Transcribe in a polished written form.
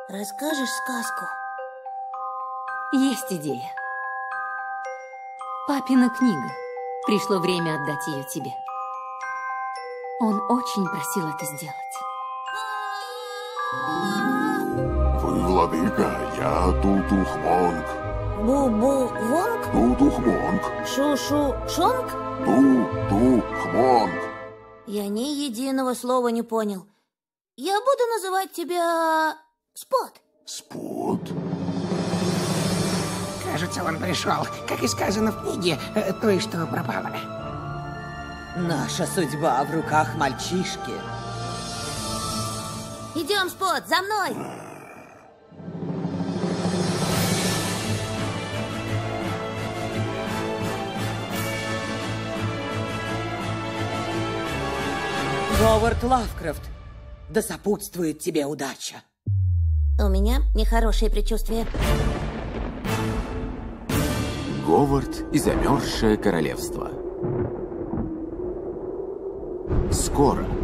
Расскажешь сказку? Есть идея. Папина книга. Пришло время отдать ее тебе. Он очень просил это сделать. Вы, владыка, я Тутухмонг. Бу-бу-вонг? Тутухмонг. Шу-шу-шонг? Тутухмонг. Я ни единого слова не понял. Я буду называть тебя Спот. Спот? Кажется, он пришел, как и сказано в книге, той, что пропала. Наша судьба в руках мальчишки. Идем, Спот, за мной! Говард Лавкрафт, да сопутствует тебе удача. У меня нехорошее предчувствие. Говард и замерзшее королевство. Скоро.